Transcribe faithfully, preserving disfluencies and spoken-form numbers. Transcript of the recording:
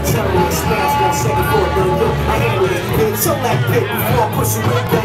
terrorist, smash that second floor, burn you. I handle it, it's so like bit before I push you in.